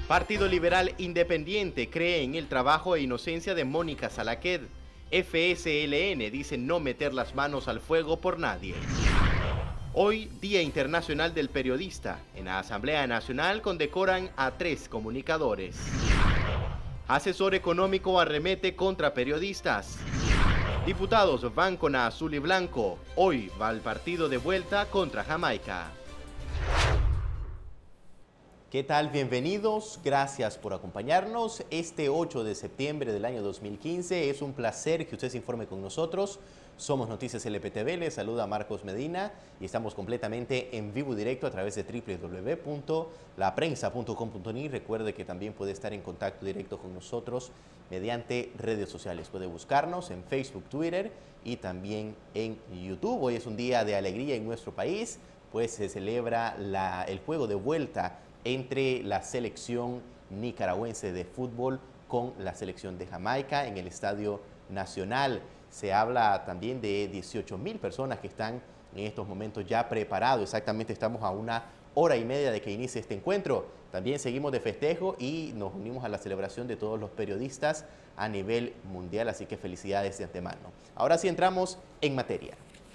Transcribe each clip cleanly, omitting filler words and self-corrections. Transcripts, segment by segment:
Partido Liberal Independiente cree en el trabajo e inocencia de Mónica Salaquet. FSLN dice no meter las manos al fuego por nadie. Hoy, Día Internacional del Periodista. En la Asamblea Nacional condecoran a 3 comunicadores. Asesor económico arremete contra periodistas. Diputados van con azul y blanco. Hoy va el partido de vuelta contra Jamaica. ¿Qué tal? Bienvenidos. Gracias por acompañarnos. Este 8 de septiembre del año 2015 es un placer que usted se informe con nosotros. Somos Noticias LPTV, les saluda Marcos Medina y estamos completamente en vivo y directo a través de www.laprensa.com.ni. Recuerde que también puede estar en contacto directo con nosotros mediante redes sociales. Puede buscarnos en Facebook, Twitter y también en YouTube. Hoy es un día de alegría en nuestro país, pues se celebra el juego de vuelta entre la selección nicaragüense de fútbol con la selección de Jamaica en el Estadio Nacional. Se habla también de 18,000 personas que están en estos momentos ya preparados. Exactamente estamos a 1 hora y media de que inicie este encuentro. También seguimos de festejo y nos unimos a la celebración de todos los periodistas a nivel mundial, así que felicidades de antemano. Ahora sí entramos en materia.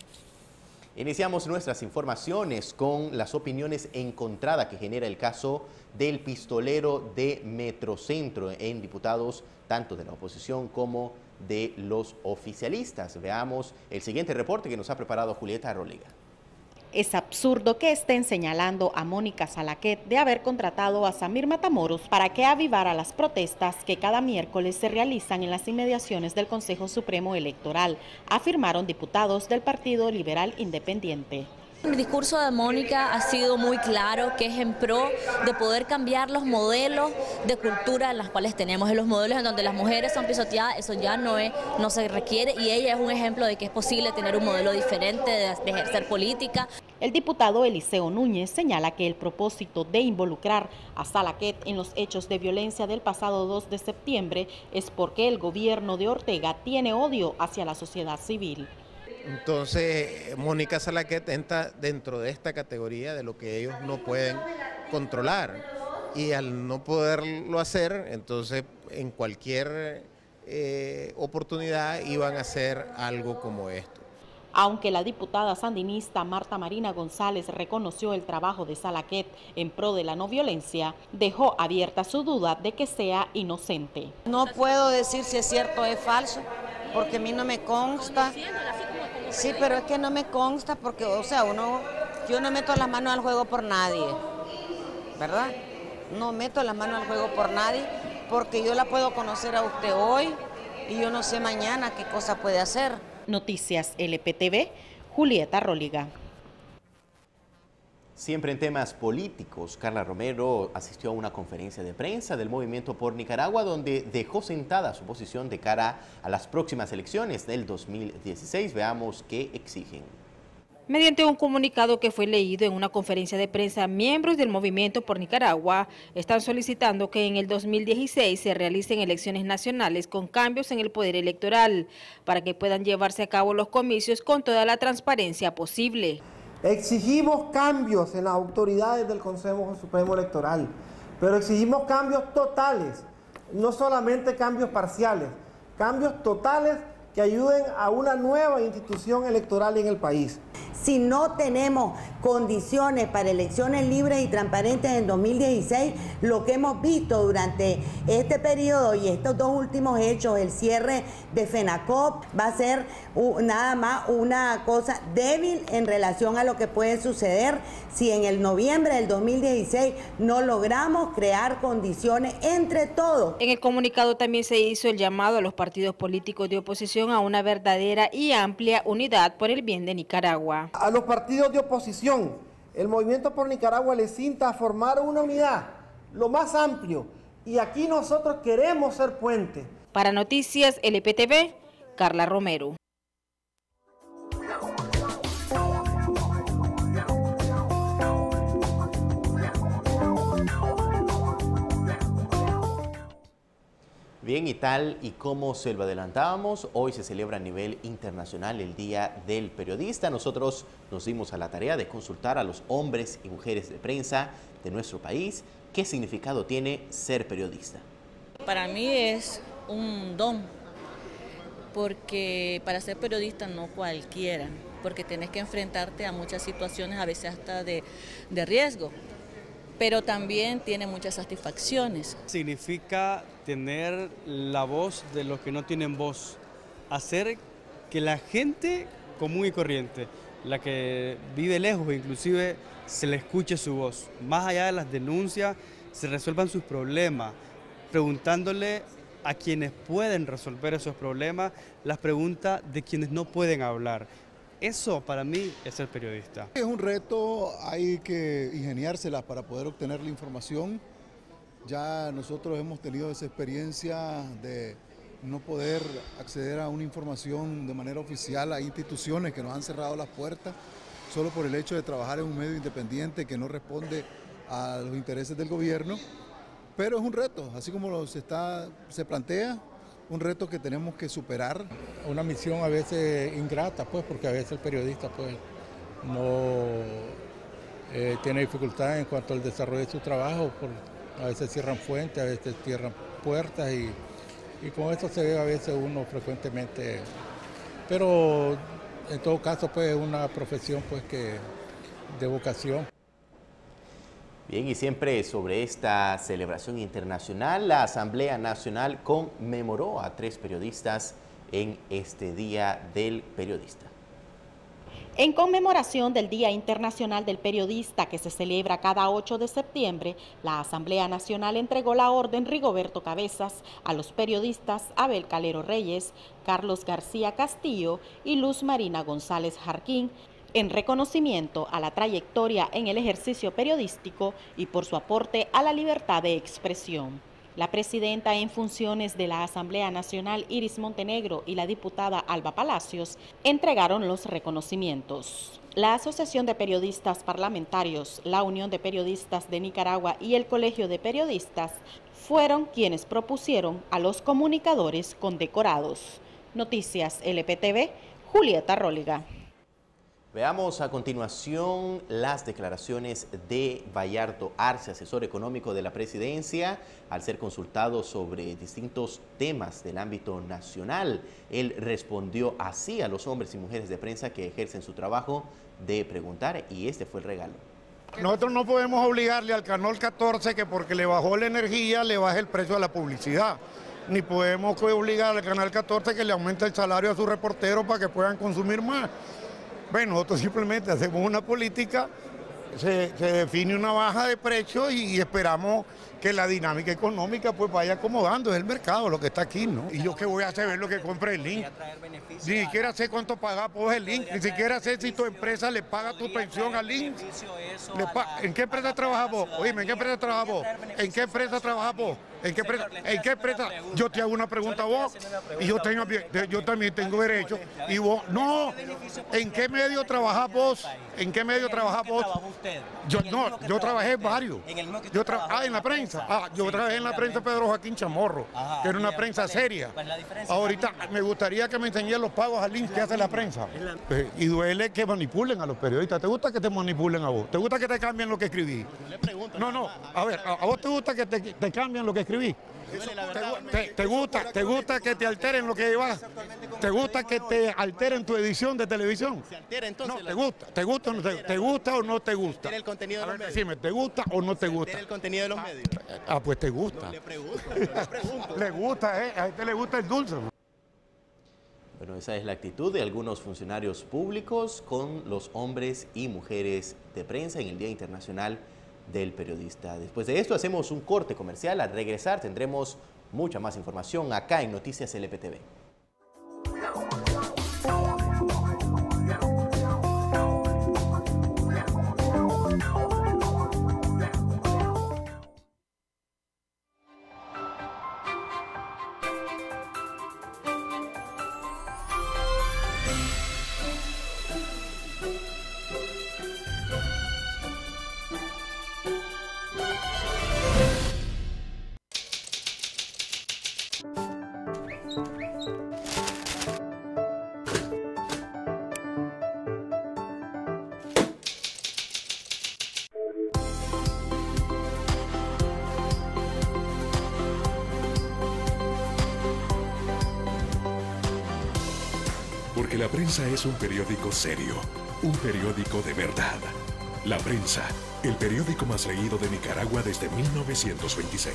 Iniciamos nuestras informaciones con las opiniones encontradas que genera el caso del pistolero de Metrocentro en diputados tanto de la oposición como de los oficialistas. Veamos el siguiente reporte que nos ha preparado Julieta Roliga. Es absurdo que estén señalando a Mónica Salaquet de haber contratado a Samir Matamoros para que avivara las protestas que cada miércoles se realizan en las inmediaciones del Consejo Supremo Electoral, afirmaron diputados del Partido Liberal Independiente. El discurso de Mónica ha sido muy claro, que es en pro de poder cambiar los modelos de cultura en los cuales tenemos, en los modelos en donde las mujeres son pisoteadas. Eso ya no se requiere, y ella es un ejemplo de que es posible tener un modelo diferente de ejercer política. El diputado Eliseo Núñez señala que el propósito de involucrar a Salaquet en los hechos de violencia del pasado 2 de septiembre es porque el gobierno de Ortega tiene odio hacia la sociedad civil. Entonces, Mónica Salaquet entra dentro de esta categoría de lo que ellos no pueden controlar, y al no poderlo hacer, entonces en cualquier oportunidad iban a hacer algo como esto. Aunque la diputada sandinista Marta Marina González reconoció el trabajo de Salaquet en pro de la no violencia, dejó abierta su duda de que sea inocente. No puedo decir si es cierto o es falso, porque a mí no me consta. Sí, pero es que no me consta porque, o sea, yo no meto las manos al juego por nadie, ¿verdad? No meto las manos al juego por nadie, porque yo la puedo conocer a usted hoy y yo no sé mañana qué cosa puede hacer. Noticias LPTV, Julieta Roliga. Siempre en temas políticos, Carla Romero asistió a una conferencia de prensa del Movimiento por Nicaragua donde dejó sentada su posición de cara a las próximas elecciones del 2016. Veamos qué exigen. Mediante un comunicado que fue leído en una conferencia de prensa, miembros del Movimiento por Nicaragua están solicitando que en el 2016 se realicen elecciones nacionales con cambios en el poder electoral para que puedan llevarse a cabo los comicios con toda la transparencia posible. Exigimos cambios en las autoridades del Consejo Supremo Electoral, pero exigimos cambios totales, no solamente cambios parciales, cambios totales que ayuden a una nueva institución electoral en el país. Si no tenemos condiciones para elecciones libres y transparentes en 2016, lo que hemos visto durante este periodo y estos 2 últimos hechos, el cierre de FENACOP, va a ser nada más una cosa débil en relación a lo que puede suceder si en el noviembre del 2016 no logramos crear condiciones entre todos. En el comunicado también se hizo el llamado a los partidos políticos de oposición a una verdadera y amplia unidad por el bien de Nicaragua. A los partidos de oposición, el Movimiento por Nicaragua les insta a formar una unidad, lo más amplio, y aquí nosotros queremos ser puente. Para Noticias LPTV, Carla Romero. Bien, y tal y como se lo adelantábamos, hoy se celebra a nivel internacional el Día del Periodista. Nosotros nos dimos a la tarea de consultar a los hombres y mujeres de prensa de nuestro país qué significado tiene ser periodista. Para mí es un don, porque para ser periodista no cualquiera, porque tenés que enfrentarte a muchas situaciones, a veces hasta de riesgo. Pero también tiene muchas satisfacciones. Significa tener la voz de los que no tienen voz, hacer que la gente común y corriente, la que vive lejos inclusive, se le escuche su voz. Más allá de las denuncias, se resuelvan sus problemas, preguntándole a quienes pueden resolver esos problemas las preguntas de quienes no pueden hablar. Eso para mí es ser periodista. Es un reto, hay que ingeniárselas para poder obtener la información. Ya nosotros hemos tenido esa experiencia de no poder acceder a una información de manera oficial. Hay instituciones que nos han cerrado las puertas solo por el hecho de trabajar en un medio independiente que no responde a los intereses del gobierno. Pero es un reto, así como se plantea, un reto que tenemos que superar. Una misión a veces ingrata, pues, porque a veces el periodista pues, no tiene dificultades en cuanto al desarrollo de su trabajo. A veces cierran fuentes, a veces cierran puertas y con eso se ve a veces uno frecuentemente. Pero en todo caso pues es una profesión pues, de vocación. Bien, y siempre sobre esta celebración internacional, la Asamblea Nacional conmemoró a 3 periodistas en este Día del Periodista. En conmemoración del Día Internacional del Periodista, que se celebra cada 8 de septiembre, la Asamblea Nacional entregó la Orden Rigoberto Cabezas a los periodistas Abel Calero Reyes, Carlos García Castillo y Luz Marina González Jarquín, en reconocimiento a la trayectoria en el ejercicio periodístico y por su aporte a la libertad de expresión. La presidenta en funciones de la Asamblea Nacional, Iris Montenegro, y la diputada Alba Palacios entregaron los reconocimientos. La Asociación de Periodistas Parlamentarios, la Unión de Periodistas de Nicaragua y el Colegio de Periodistas fueron quienes propusieron a los comunicadores condecorados. Noticias LPTV, Julieta Róliga. Veamos a continuación las declaraciones de Bayardo Arce, asesor económico de la presidencia, al ser consultado sobre distintos temas del ámbito nacional. Él respondió así a los hombres y mujeres de prensa que ejercen su trabajo de preguntar, y este fue el regalo. Nosotros no podemos obligarle al Canal 14 que porque le bajó la energía le baje el precio a la publicidad. Ni podemos obligar al Canal 14 que le aumente el salario a sus reporteros para que puedan consumir más. Bueno, nosotros simplemente hacemos una política, se define una baja de precios y esperamos que la dinámica económica pues vaya acomodando, es el mercado lo que está aquí, ¿no? Y yo qué voy a hacer, ver lo que compre el link. Ni siquiera sé cuánto paga por el link, ni siquiera sé si tu empresa le paga tu pensión al link. ¿En qué empresa trabajas vos? Oíme, ¿en qué empresa trabajas vos? ¿En qué empresa trabajas vos? ¿En qué empresa? Yo te hago una pregunta a vos y yo también tengo derecho. Y vos, no, ¿en qué medio trabajas vos? ¿En qué medio trabajas vos? Yo trabajé en varios. En la prensa. Yo trabajé en la prensa Pedro Joaquín Chamorro, que era una prensa seria. Ahorita me gustaría que me enseñen los pagos al link que hace la prensa. Y duele que manipulen a los periodistas. ¿Te gusta que te manipulen a vos? ¿Te gusta que te cambien lo que escribí? No, a ver, ¿a vos te gusta que te cambien lo que escribí? ¿Te gusta que te alteren lo que llevas? ¿Te gusta que te alteren tu edición de televisión? No, ¿te gusta o no te gusta? ¿Tiene el contenido de los medios? Decime, ¿te gusta o no te gusta? ¿Tiene el contenido de los medios? Pues te gusta. Le pregunto. Le gusta, a este le gusta el dulce. Bueno, esa es la actitud de algunos funcionarios públicos con los hombres y mujeres de prensa en el Día Internacional del Periodista. Después de esto hacemos un corte comercial. Al regresar tendremos mucha más información acá en Noticias LPTV. porque la prensa es un periódico serio, un periódico de verdad. La Prensa, el periódico más leído de Nicaragua desde 1926.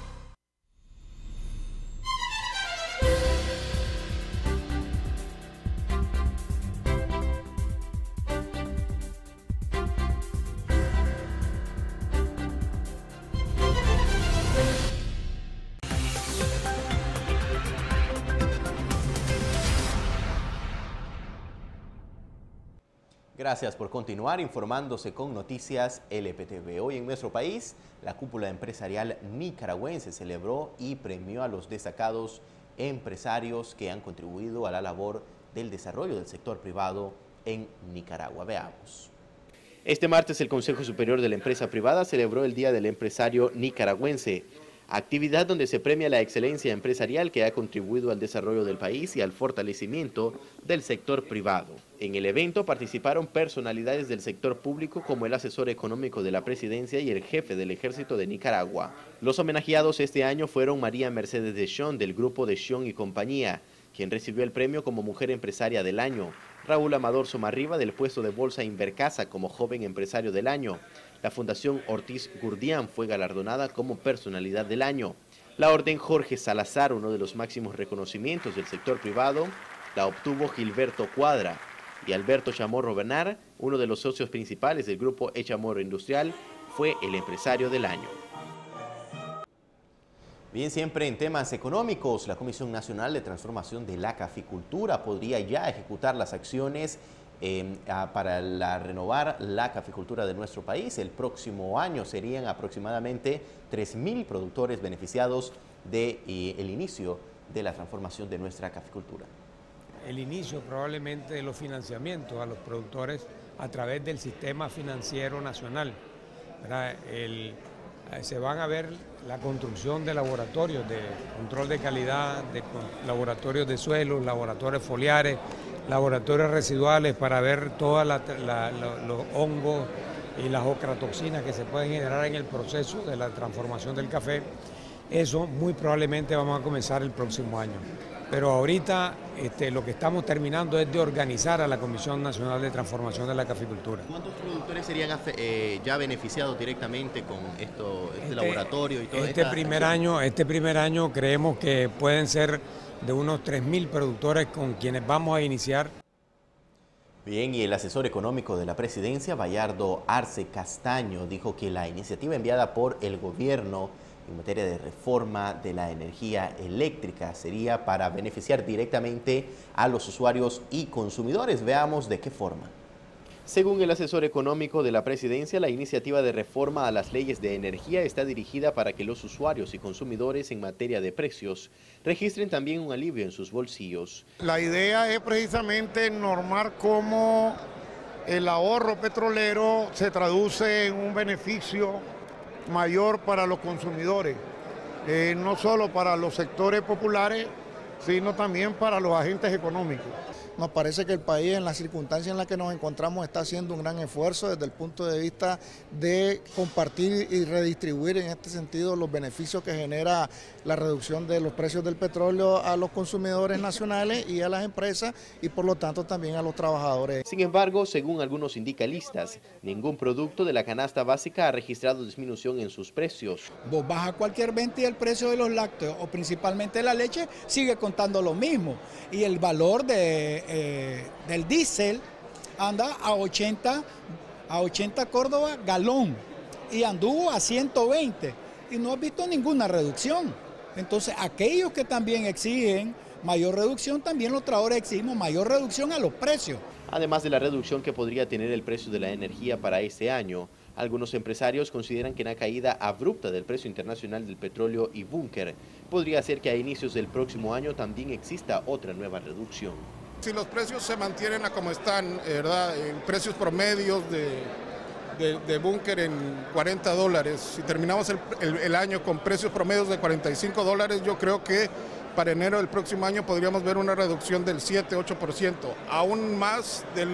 Gracias por continuar informándose con Noticias LPTV. Hoy en nuestro país, la cúpula empresarial nicaragüense celebró y premió a los destacados empresarios que han contribuido a la labor del desarrollo del sector privado en Nicaragua. Veamos. Este martes, el Consejo Superior de la Empresa Privada celebró el Día del Empresario Nicaragüense, actividad donde se premia la excelencia empresarial que ha contribuido al desarrollo del país y al fortalecimiento del sector privado. En el evento participaron personalidades del sector público como el asesor económico de la presidencia y el jefe del ejército de Nicaragua. Los homenajeados este año fueron María Mercedes de Sion del grupo de Sion y compañía, quien recibió el premio como Mujer Empresaria del Año, Raúl Amador Somarriba del puesto de Bolsa Invercasa como Joven Empresario del Año. La Fundación Ortiz Gurdián fue galardonada como Personalidad del Año. La Orden Jorge Salazar, uno de los máximos reconocimientos del sector privado, la obtuvo Gilberto Cuadra. Y Alberto Chamorro Bernard, uno de los socios principales del grupo Chamorro Industrial, fue el Empresario del Año. Bien, siempre en temas económicos, la Comisión Nacional de Transformación de la Caficultura podría ya ejecutar las acciones para renovar la caficultura de nuestro país. El próximo año serían aproximadamente 3.000 productores beneficiados del inicio de la transformación de nuestra caficultura. El inicio probablemente de los financiamientos a los productores a través del sistema financiero nacional. Se van a ver la construcción de laboratorios de control de calidad, de laboratorios de suelos, laboratorios foliares, laboratorios residuales para ver todos los hongos y las ocratoxinas que se pueden generar en el proceso de la transformación del café. Eso muy probablemente vamos a comenzar el próximo año. Pero ahorita lo que estamos terminando es de organizar a la Comisión Nacional de Transformación de la Caficultura. ¿Cuántos productores serían ya beneficiados directamente con este laboratorio y todo esto? Este primer año creemos que pueden ser de unos 3.000 productores con quienes vamos a iniciar. Bien, y el asesor económico de la presidencia, Bayardo Arce Castaño, dijo que la iniciativa enviada por el gobierno en materia de reforma de la energía eléctrica sería para beneficiar directamente a los usuarios y consumidores. Veamos de qué forma. Según el asesor económico de la presidencia, la iniciativa de reforma a las leyes de energía está dirigida para que los usuarios y consumidores en materia de precios registren también un alivio en sus bolsillos. La idea es precisamente normar cómo el ahorro petrolero se traduce en un beneficio mayor para los consumidores, no solo para los sectores populares, sino también para los agentes económicos. Nos parece que el país, en las circunstancias en las que nos encontramos, está haciendo un gran esfuerzo desde el punto de vista de compartir y redistribuir en este sentido los beneficios que genera la reducción de los precios del petróleo a los consumidores nacionales y a las empresas y por lo tanto también a los trabajadores. Sin embargo, según algunos sindicalistas, ningún producto de la canasta básica ha registrado disminución en sus precios. Vos vas a cualquier venta y el precio de los lácteos o principalmente la leche sigue contando lo mismo y el valor del diésel anda a 80 Córdoba galón y anduvo a 120 y no has visto ninguna reducción. Entonces aquellos que también exigen mayor reducción, también los trabajadores exigimos mayor reducción a los precios. Además de la reducción que podría tener el precio de la energía para este año, algunos empresarios consideran que una caída abrupta del precio internacional del petróleo y búnker podría hacer que a inicios del próximo año también exista otra nueva reducción. Si los precios se mantienen a como están, ¿verdad?, en precios promedios de búnker en $40, si terminamos el año con precios promedios de $45, yo creo que para enero del próximo año podríamos ver una reducción del 7-8%, aún más del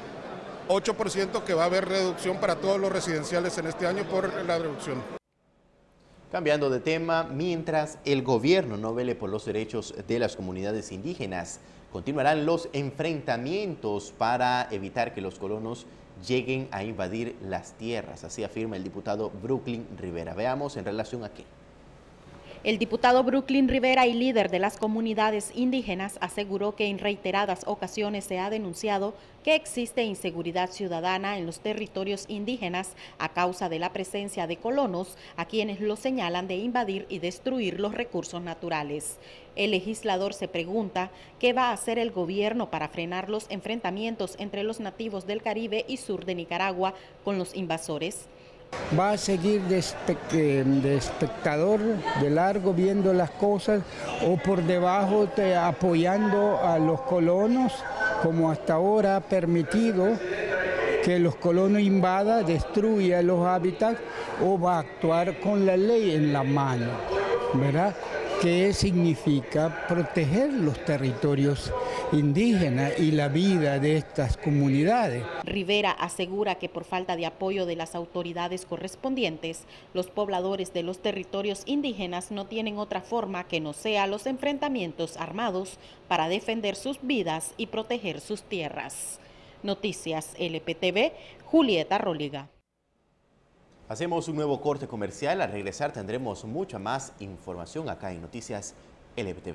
8% que va a haber reducción para todos los residenciales en este año por la reducción. Cambiando de tema, mientras el gobierno no vele por los derechos de las comunidades indígenas, continuarán los enfrentamientos para evitar que los colonos lleguen a invadir las tierras. Así afirma el diputado Brooklyn Rivera. Veamos en relación a qué. El diputado Brooklyn Rivera y líder de las comunidades indígenas aseguró que en reiteradas ocasiones se ha denunciado que existe inseguridad ciudadana en los territorios indígenas a causa de la presencia de colonos a quienes lo señalan de invadir y destruir los recursos naturales. El legislador se pregunta qué va a hacer el gobierno para frenar los enfrentamientos entre los nativos del Caribe y sur de Nicaragua con los invasores. ¿Va a seguir de espectador de largo viendo las cosas o por debajo apoyando a los colonos como hasta ahora ha permitido que los colonos invadan, destruyan los hábitats, o va a actuar con la ley en la mano, ¿verdad? ¿Qué significa proteger los territorios indígenas y la vida de estas comunidades? Rivera asegura que por falta de apoyo de las autoridades correspondientes, los pobladores de los territorios indígenas no tienen otra forma que no sea los enfrentamientos armados para defender sus vidas y proteger sus tierras. Noticias LPTV, Julieta Róliga. Hacemos un nuevo corte comercial. Al regresar tendremos mucha más información acá en Noticias LPTV.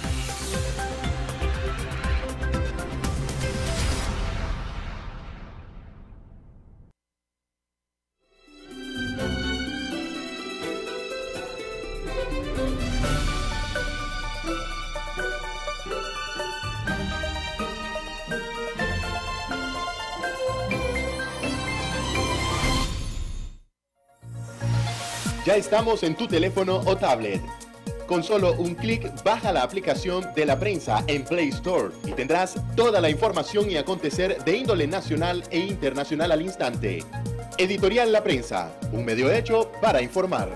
Ya estamos en tu teléfono o tablet. Con solo un clic, baja la aplicación de La Prensa en Play Store y tendrás toda la información y acontecer de índole nacional e internacional al instante. Editorial La Prensa, un medio hecho para informar.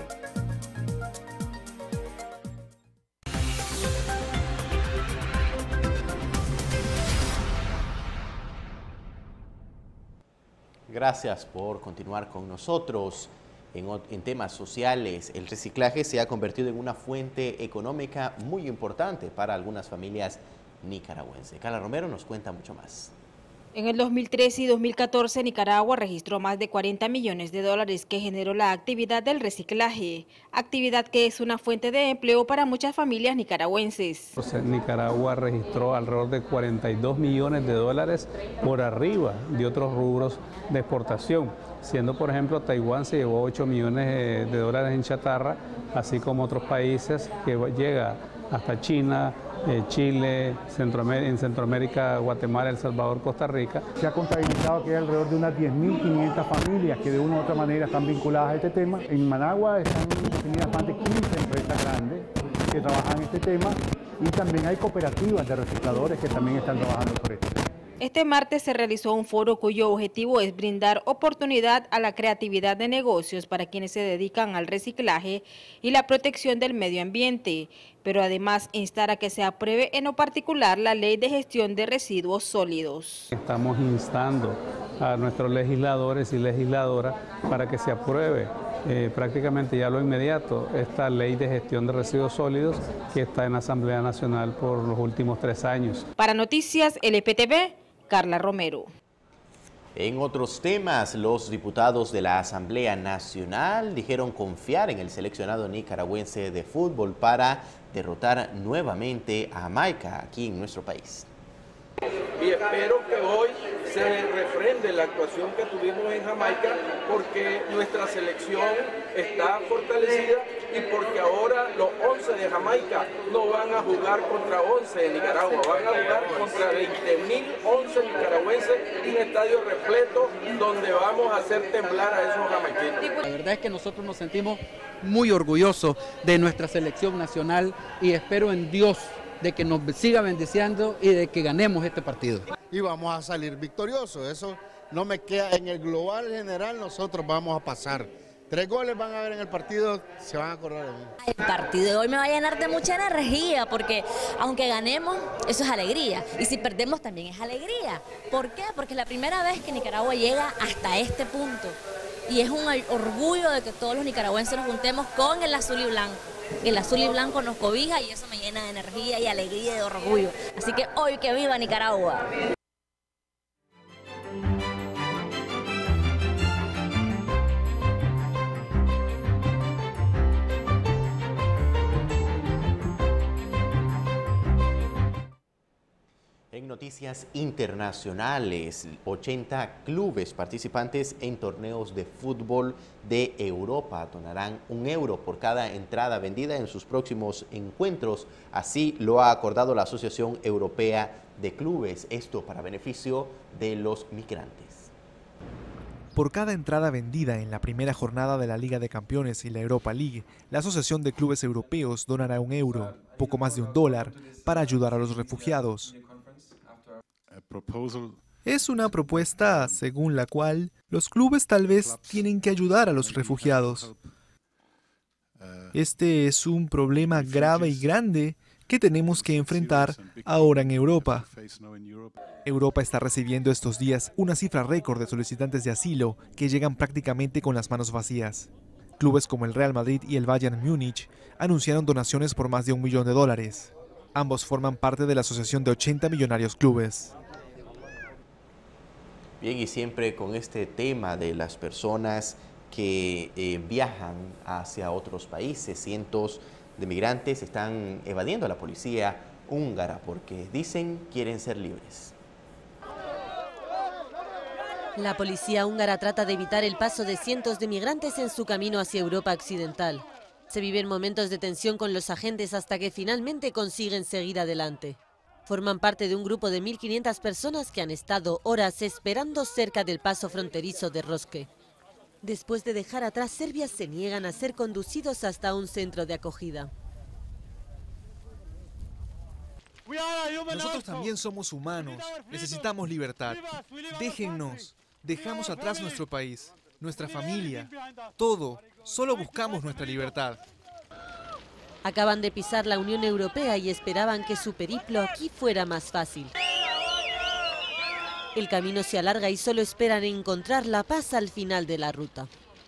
Gracias por continuar con nosotros. En temas sociales, el reciclaje se ha convertido en una fuente económica muy importante para algunas familias nicaragüenses. Carla Romero nos cuenta mucho más. En el 2013 y 2014, Nicaragua registró más de 40 millones de dólares que generó la actividad del reciclaje, actividad que es una fuente de empleo para muchas familias nicaragüenses. Nicaragua registró alrededor de 42 millones de dólares por arriba de otros rubros de exportación, siendo por ejemplo Taiwán se llevó 8 millones de dólares en chatarra, así como otros países que llega hasta China, Chile, en Centroamérica, Guatemala, El Salvador, Costa Rica. Se ha contabilizado que hay alrededor de unas 10.500 familias que de una u otra manera están vinculadas a este tema. En Managua están definidas más de 15 empresas grandes que trabajan en este tema y también hay cooperativas de recicladores que también están trabajando por esto. Este martes se realizó un foro cuyo objetivo es brindar oportunidad a la creatividad de negocios para quienes se dedican al reciclaje y la protección del medio ambiente, pero además instar a que se apruebe en lo particular la Ley de Gestión de Residuos Sólidos. Estamos instando a nuestros legisladores y legisladoras para que se apruebe prácticamente ya lo inmediato esta Ley de Gestión de Residuos Sólidos que está en la Asamblea Nacional por los últimos 3 años. Para Noticias LPTV, Carla Romero. En otros temas, los diputados de la Asamblea Nacional dijeron confiar en el seleccionado nicaragüense de fútbol para derrotar nuevamente a Jamaica aquí en nuestro país. Y espero que hoy se refrende la actuación que tuvimos en Jamaica porque nuestra selección está fortalecida y porque ahora los 11 de Jamaica no van a jugar contra 11 de Nicaragua, van a jugar contra 20.000 11 nicaragüenses en un estadio repleto donde vamos a hacer temblar a esos jamaiquinos. La verdad es que nosotros nos sentimos muy orgullosos de nuestra selección nacional y espero en Dios de que nos siga bendiciendo y de que ganemos este partido. Y vamos a salir victoriosos, eso no me queda, en el global general nosotros vamos a pasar. 3 goles van a haber en el partido, se van a acordar de mí. El partido de hoy me va a llenar de mucha energía porque aunque ganemos, eso es alegría. Y si perdemos también es alegría. ¿Por qué? Porque es la primera vez que Nicaragua llega hasta este punto. Y es un orgullo de que todos los nicaragüenses nos juntemos con el azul y blanco. el azul y blanco nos cobija y eso me llena de energía y alegría y de orgullo. Así que hoy que viva Nicaragua. En noticias internacionales, 80 clubes participantes en torneos de fútbol de Europa donarán €1 por cada entrada vendida en sus próximos encuentros. Así lo ha acordado la Asociación Europea de Clubes, esto para beneficio de los migrantes. Por cada entrada vendida en la primera jornada de la Liga de Campeones y la Europa League, la Asociación de Clubes Europeos donará €1, poco más de $1, para ayudar a los refugiados. Es una propuesta según la cual los clubes tal vez tienen que ayudar a los refugiados. Este es un problema grave y grande que tenemos que enfrentar ahora en Europa. Europa está recibiendo estos días una cifra récord de solicitantes de asilo que llegan prácticamente con las manos vacías. Clubes como el Real Madrid y el Bayern Múnich anunciaron donaciones por más de $1 millón. Ambos forman parte de la asociación de 80 millonarios clubes. Bien, y siempre con este tema de las personas que viajan hacia otros países, cientos de migrantes están evadiendo a la policía húngara porque dicen quieren ser libres. La policía húngara trata de evitar el paso de cientos de migrantes en su camino hacia Europa occidental. Se viven momentos de tensión con los agentes hasta que finalmente consiguen seguir adelante. Forman parte de un grupo de 1.500 personas que han estado horas esperando cerca del paso fronterizo de Roške. Después de dejar atrás Serbia, se niegan a ser conducidos hasta un centro de acogida. Nosotros también somos humanos, necesitamos libertad. Déjennos, dejamos atrás nuestro país, nuestra familia, todo, solo buscamos nuestra libertad. Acaban de pisar la Unión Europea y esperaban que su periplo aquí fuera más fácil. El camino se alarga y solo esperan encontrar la paz al final de la ruta.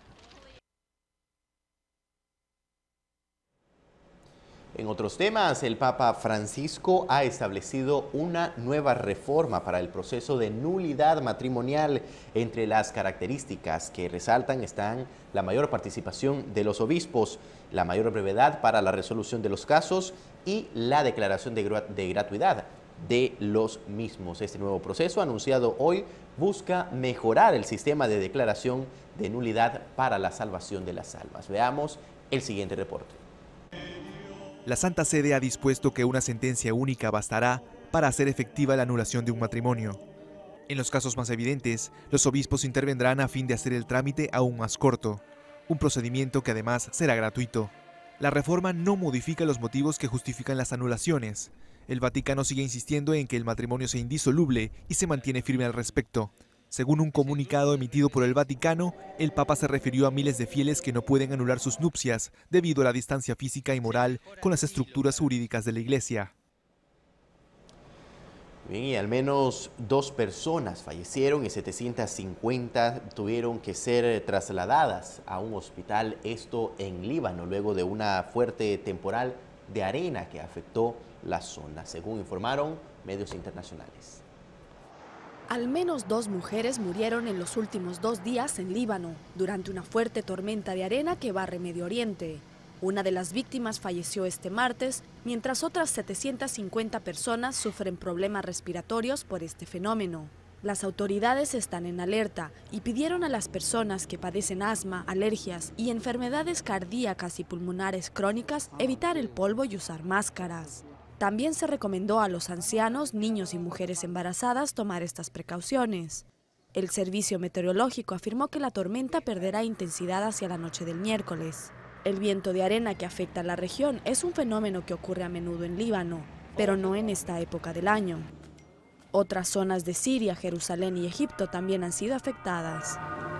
En otros temas, el Papa Francisco ha establecido una nueva reforma para el proceso de nulidad matrimonial. Entre las características que resaltan están la mayor participación de los obispos, la mayor brevedad para la resolución de los casos y la declaración de gratuidad de los mismos. Este nuevo proceso, anunciado hoy, busca mejorar el sistema de declaración de nulidad para la salvación de las almas. Veamos el siguiente reporte. La Santa Sede ha dispuesto que una sentencia única bastará para hacer efectiva la anulación de un matrimonio. En los casos más evidentes, los obispos intervendrán a fin de hacer el trámite aún más corto, un procedimiento que además será gratuito. La reforma no modifica los motivos que justifican las anulaciones. El Vaticano sigue insistiendo en que el matrimonio sea indisoluble y se mantiene firme al respecto. Según un comunicado emitido por el Vaticano, el Papa se refirió a miles de fieles que no pueden anular sus nupcias debido a la distancia física y moral con las estructuras jurídicas de la Iglesia. Bien, y al menos 2 personas fallecieron y 750 tuvieron que ser trasladadas a un hospital, esto en Líbano, luego de una fuerte temporal de arena que afectó la zona, según informaron medios internacionales. Al menos 2 mujeres murieron en los últimos 2 días en Líbano, durante una fuerte tormenta de arena que barre Medio Oriente. Una de las víctimas falleció este martes, mientras otras 750 personas sufren problemas respiratorios por este fenómeno. Las autoridades están en alerta y pidieron a las personas que padecen asma, alergias y enfermedades cardíacas y pulmonares crónicas evitar el polvo y usar máscaras. También se recomendó a los ancianos, niños y mujeres embarazadas tomar estas precauciones. El Servicio Meteorológico afirmó que la tormenta perderá intensidad hacia la noche del miércoles. El viento de arena que afecta a la región es un fenómeno que ocurre a menudo en Líbano, pero no en esta época del año. Otras zonas de Siria, Jerusalén y Egipto también han sido afectadas.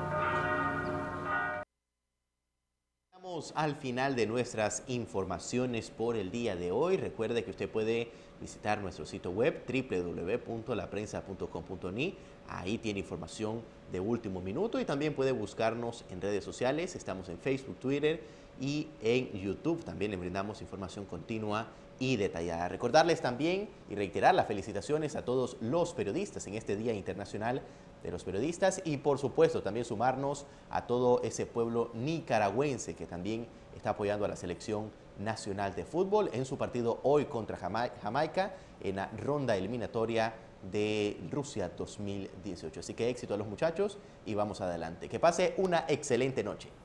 Al final de nuestras informaciones por el día de hoy. Recuerde que usted puede visitar nuestro sitio web www.laprensa.com.ni. Ahí tiene información de último minuto y también puede buscarnos en redes sociales. Estamos en Facebook, Twitter y en YouTube también les brindamos información continua y detallada. Recordarles también y reiterar las felicitaciones a todos los periodistas en este Día Internacional de los Periodistas y por supuesto también sumarnos a todo ese pueblo nicaragüense que también está apoyando a la selección nacional de fútbol en su partido hoy contra Jamaica en la ronda eliminatoria de Rusia 2018. Así que éxito a los muchachos y vamos adelante. Que pase una excelente noche.